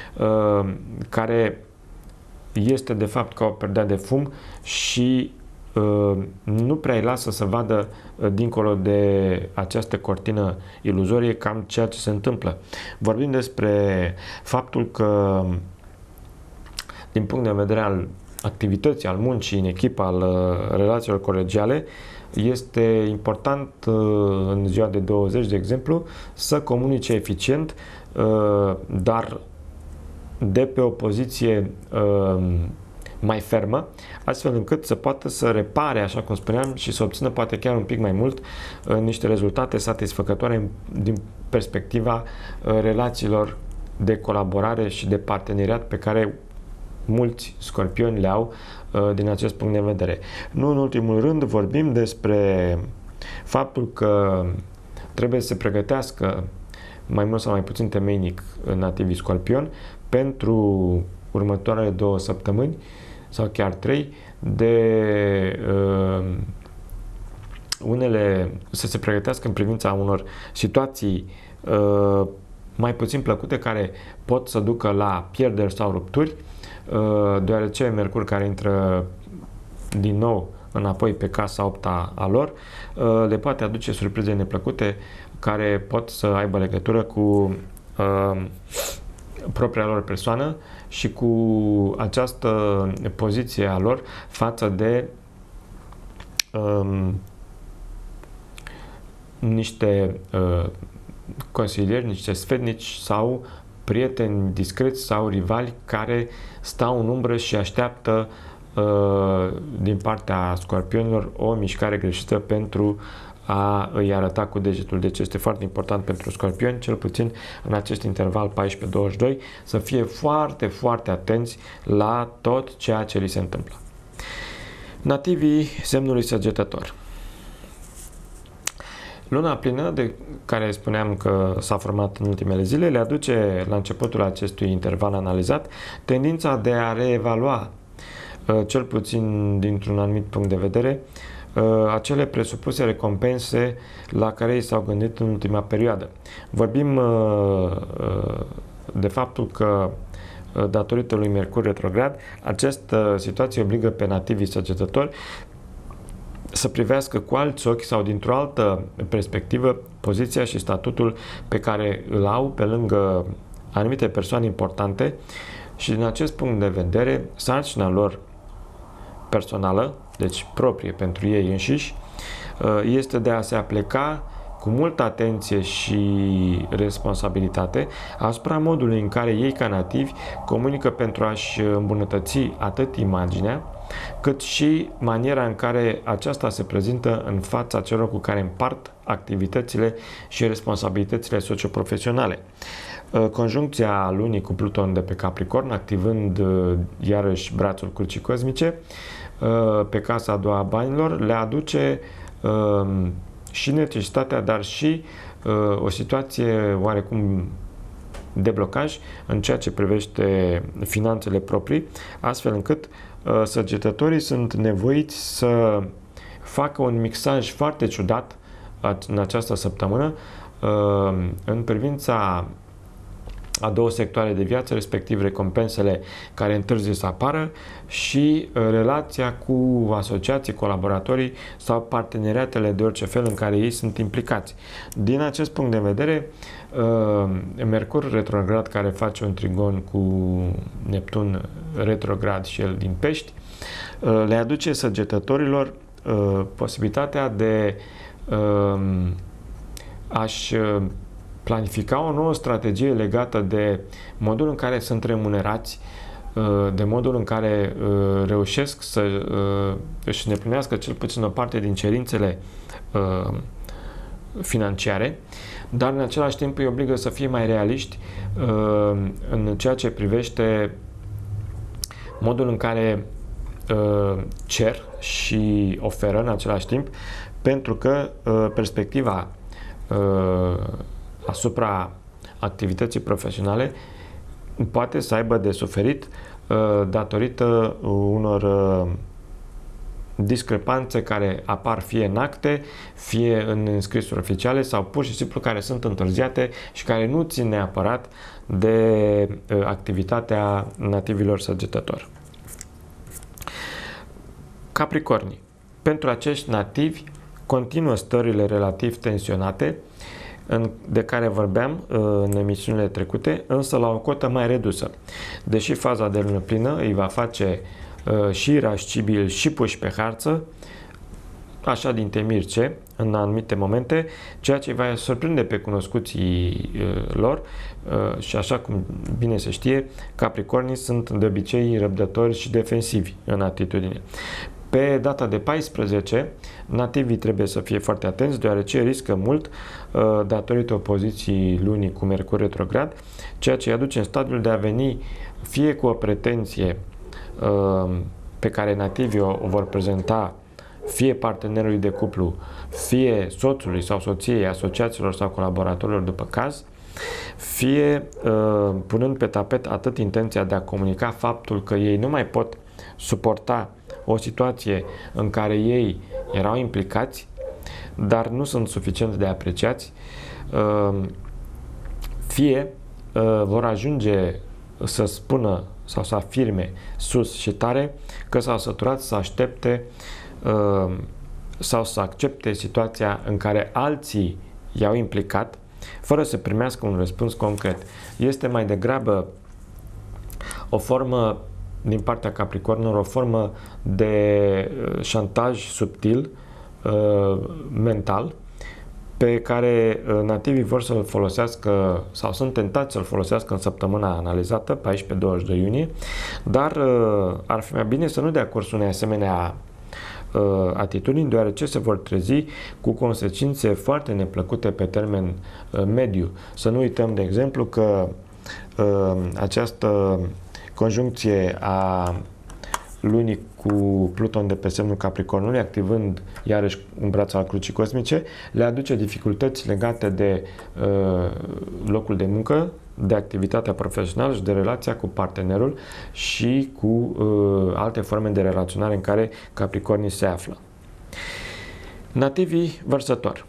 S1: care este de fapt ca o perdea de fum și nu prea îi lasă să vadă dincolo de această cortină iluzorie cam ceea ce se întâmplă. Vorbim despre faptul că, din punct de vedere al activității, al muncii în echipă, al relațiilor colegiale, este important în ziua de douăzeci, de exemplu, să comunice eficient, dar de pe o poziție mai fermă, astfel încât să poată să repare, așa cum spuneam, și să obțină poate chiar un pic mai mult niște rezultate satisfăcătoare din perspectiva relațiilor de colaborare și de parteneriat pe care mulți scorpioni le au din acest punct de vedere. Nu în ultimul rând vorbim despre faptul că trebuie să se pregătească mai mult sau mai puțin temeinic nativii scorpion pentru următoarele două săptămâni sau chiar trei, de uh, unele, să se pregătească în privința unor situații uh, mai puțin plăcute care pot să ducă la pierderi sau rupturi, uh, deoarece Mercur, care intră din nou înapoi pe casa opta a lor, uh, le poate aduce surprize neplăcute care pot să aibă legătură cu uh, propria lor persoană și cu această poziție a lor față de um, niște uh, consilieri, niște sfetnici sau prieteni discreți sau rivali care stau în umbră și așteaptă uh, din partea scorpionilor o mișcare greșită pentru a îi arăta cu degetul. Deci este foarte important pentru scorpioni, cel puțin în acest interval paisprezece douăzeci și doi, să fie foarte, foarte atenți la tot ceea ce li se întâmplă. Nativii semnului Săgetător. Luna plină, de care spuneam că s-a format în ultimele zile, le aduce la începutul acestui interval analizat tendința de a reevalua, cel puțin dintr-un anumit punct de vedere, acele presupuse recompense la care ei s-au gândit în ultima perioadă. Vorbim de faptul că, datorită lui Mercur retrograd, această situație obligă pe nativii săgetători să privească cu alți ochi sau dintr-o altă perspectivă poziția și statutul pe care îl au pe lângă anumite persoane importante și, din acest punct de vedere, sarcina lor personală, deci proprie pentru ei înșiși, este de a se apleca cu multă atenție și responsabilitate asupra modului în care ei, ca nativi, comunică pentru a-și îmbunătăți atât imaginea, cât și maniera în care aceasta se prezintă în fața celor cu care împart activitățile și responsabilitățile socioprofesionale. Conjuncția lunii cu Pluton de pe Capricorn, activând iarăși brațul crucii cosmice pe casa a doua a banilor, le aduce și necesitatea, dar și o situație oarecum de blocaj în ceea ce privește finanțele proprii, astfel încât uh, săgetătorii sunt nevoiți să facă un mixaj foarte ciudat în această săptămână uh, în privința a două sectoare de viață, respectiv recompensele care întârzie să apară și uh, relația cu asociații, colaboratorii sau parteneriatele de orice fel în care ei sunt implicați. Din acest punct de vedere, uh, Mercur retrograd, care face un trigon cu Neptun retrograd și el din Pești, uh, le aduce săgetătorilor uh, posibilitatea de uh, a-și uh, planifica o nouă strategie legată de modul în care sunt remunerați, de modul în care reușesc să își îndeplinească cel puțin o parte din cerințele financiare, dar în același timp îi obligă să fie mai realiști în ceea ce privește modul în care cer și oferă în același timp, pentru că perspectiva asupra activității profesionale poate să aibă de suferit uh, datorită unor uh, discrepanțe care apar fie în acte, fie în înscrisuri oficiale sau pur și simplu care sunt întârziate și care nu țin neapărat de uh, activitatea nativilor săgetători. Capricorni. Pentru acești nativi continuă stările relativ tensionate de care vorbeam în emisiunile trecute, însă la o cotă mai redusă. Deși faza de lună plină îi va face și irascibil și puși pe harță, așa din temirce, în anumite momente, ceea ce va surprinde pe cunoscuții lor și așa cum bine se știe, Capricornii sunt de obicei răbdători și defensivi în atitudine. Pe data de paisprezece, nativii trebuie să fie foarte atenți, deoarece riscă mult uh, datorită opoziției lunii cu Mercur retrograd, ceea ce îi aduce în stadiul de a veni fie cu o pretenție uh, pe care nativii o, o vor prezenta fie partenerului de cuplu, fie soțului sau soției, asociaților sau colaboratorilor după caz, fie uh, punând pe tapet atât intenția de a comunica faptul că ei nu mai pot suporta o situație în care ei erau implicați, dar nu sunt suficient de apreciați, fie vor ajunge să spună sau să afirme sus și tare că s-au săturat să aștepte sau să accepte situația în care alții i-au implicat, fără să primească un răspuns concret. Este mai degrabă o formă din partea Capricornilor, o formă de șantaj subtil, mental, pe care nativii vor să-l folosească sau sunt tentați să-l folosească în săptămâna analizată, paisprezece douăzeci și doi iunie, dar ar fi mai bine să nu dea curs unei asemenea atitudini, deoarece se vor trezi cu consecințe foarte neplăcute pe termen mediu. Să nu uităm, de exemplu, că această conjuncție a lunii cu Pluton de pe semnul Capricornului, activând iarăși un braț al crucii cosmice, le aduce dificultăți legate de uh, locul de muncă, de activitatea profesională și de relația cu partenerul și cu uh, alte forme de relaționare în care Capricornii se află. Nativii vărsători.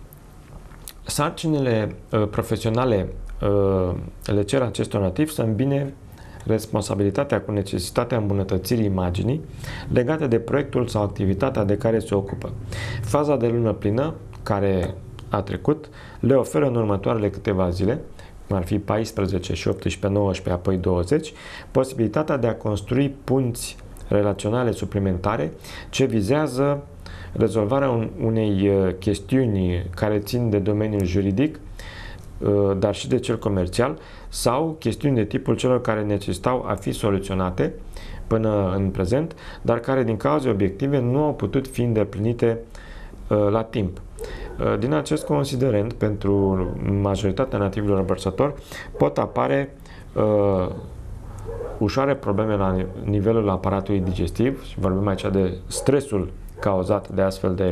S1: Sarcinile uh, profesionale uh, le cer acestor nativi să îmbine responsabilitatea cu necesitatea îmbunătățirii imaginii legate de proiectul sau activitatea de care se ocupă. Faza de lună plină, care a trecut, le oferă în următoarele câteva zile, cum ar fi paisprezece și optsprezece, nouăsprezece, apoi douăzeci, posibilitatea de a construi punți relaționale suplimentare ce vizează rezolvarea unei chestiuni care țin de domeniul juridic, dar și de cel comercial, sau chestiuni de tipul celor care necesitau a fi soluționate până în prezent, dar care din cauze obiective nu au putut fi îndeplinite uh, la timp. Uh, din acest considerent, pentru majoritatea nativilor vărsători, pot apare uh, ușoare probleme la nivelul aparatului digestiv, și vorbim aici de stresul cauzat de astfel de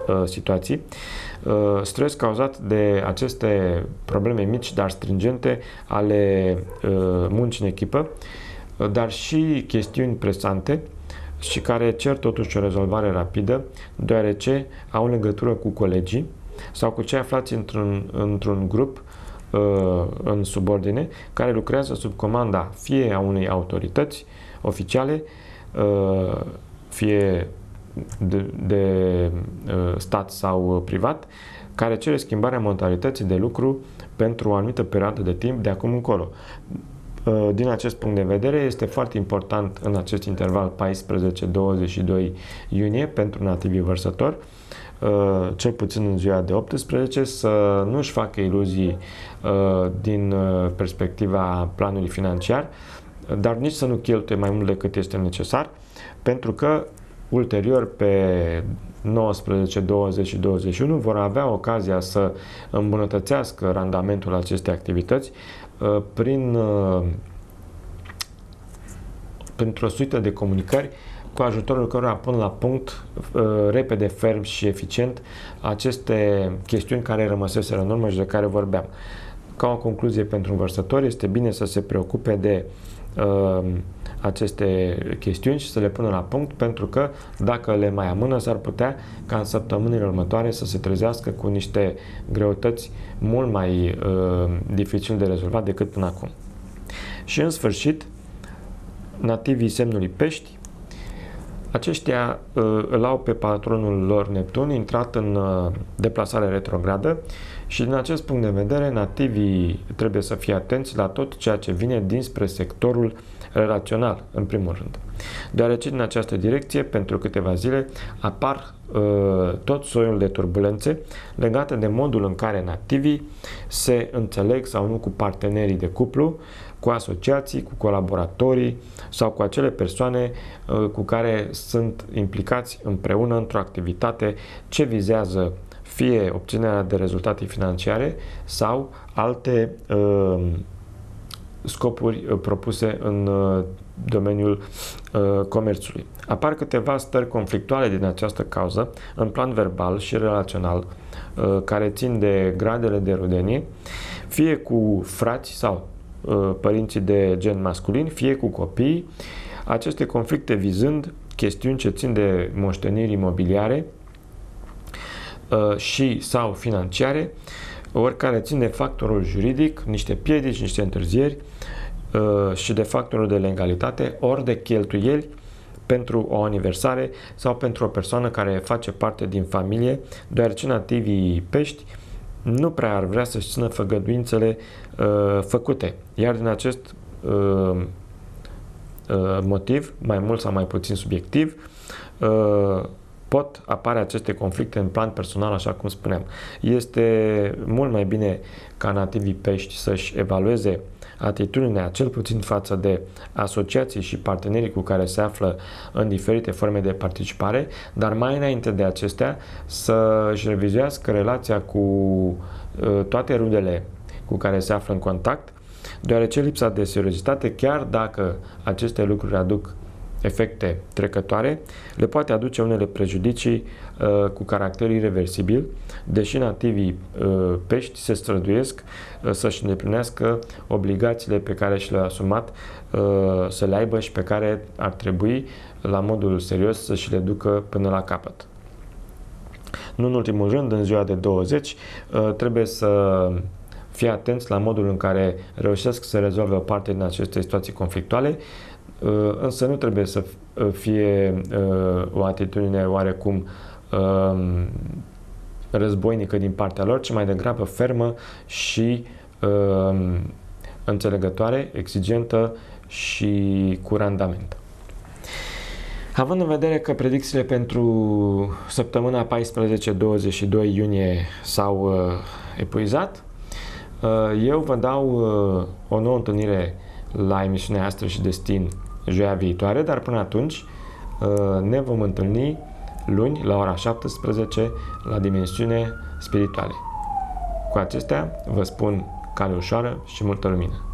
S1: uh, situații. Uh, stres cauzat de aceste probleme mici, dar stringente, ale uh, muncii în echipă, uh, dar și chestiuni presante și care cer totuși o rezolvare rapidă, deoarece au legătură cu colegii sau cu cei aflați într-un, într-un grup uh, în subordine, care lucrează sub comanda fie a unei autorități oficiale, uh, fie de, de uh, stat sau privat, care cere schimbarea modalității de lucru pentru o anumită perioadă de timp de acum încolo. Din acest punct de vedere, este foarte important în acest interval paisprezece douăzeci și doi iunie pentru nativii vărsători, cel puțin în ziua de optsprezece, să nu-și facă iluzii din perspectiva planului financiar, dar nici să nu cheltuie mai mult decât este necesar, pentru că ulterior, pe nouăsprezece, douăzeci și douăzeci și unu, vor avea ocazia să îmbunătățească randamentul acestei activități prin printr-o suită de comunicări cu ajutorul cărora pun la punct repede, ferm și eficient aceste chestiuni care rămăseseră în urmă și de care vorbeam. Ca o concluzie pentru învărsători, este bine să se preocupe de uh, aceste chestiuni și să le pună la punct, pentru că dacă le mai amână, s-ar putea ca în săptămânile următoare să se trezească cu niște greutăți mult mai uh, dificil de rezolvat decât până acum. Și în sfârșit, nativii semnului Pești, aceștia uh, îl au pe patronul lor Neptun intrat în uh, deplasare retrogradă și din acest punct de vedere nativii trebuie să fie atenți la tot ceea ce vine dinspre sectorul relațional, în primul rând. Deoarece din această direcție, pentru câteva zile, apar uh, tot soiul de turbulențe legate de modul în care nativii se înțeleg sau nu cu partenerii de cuplu, cu asociații, cu colaboratorii sau cu acele persoane uh, cu care sunt implicați împreună într-o activitate ce vizează fie obținerea de rezultate financiare sau alte uh, scopuri propuse în domeniul comerțului. Apar câteva stări conflictuale din această cauză, în plan verbal și relațional, care țin de gradele de rudenie, fie cu frați sau părinții de gen masculin, fie cu copii, aceste conflicte vizând chestiuni ce țin de moșteniri imobiliare și sau financiare, ori care țin de factorul juridic, niște piedici, niște întârzieri uh, și de factorul de legalitate, ori de cheltuieli pentru o aniversare sau pentru o persoană care face parte din familie, deoarece nativii Pești nu prea ar vrea să-și țină făgăduințele uh, făcute. Iar din acest uh, uh, motiv, mai mult sau mai puțin subiectiv, uh, pot apare aceste conflicte în plan personal, așa cum spuneam. Este mult mai bine ca nativii Pești să-și evalueze atitudinea, cel puțin față de asociații și partenerii cu care se află în diferite forme de participare, dar mai înainte de acestea să-și revizuiască relația cu uh, toate rudele cu care se află în contact, deoarece lipsa de seriozitate, chiar dacă aceste lucruri aduc efecte trecătoare, le poate aduce unele prejudicii uh, cu caracter irreversibil, deși nativii uh, Pești se străduiesc uh, să-și îndeplinească obligațiile pe care și le-au asumat uh, să le aibă și pe care ar trebui, la modul serios, să și le ducă până la capăt. Nu în ultimul rând, în ziua de douăzeci, uh, trebuie să fie atenți la modul în care reușesc să rezolve o parte din aceste situații conflictuale, însă nu trebuie să fie o atitudine oarecum războinică din partea lor, ci mai degrabă fermă și înțelegătoare, exigentă și cu randament. Având în vedere că predicțiile pentru săptămâna paisprezece douăzeci și doi iunie s-au epuizat, eu vă dau o nouă întâlnire la emisiunea Astro și Destin joia viitoare, dar până atunci ne vom întâlni luni la ora șaptesprezece la Dimensiune Spirituale. Cu acestea vă spun cale ușoară și multă lumină!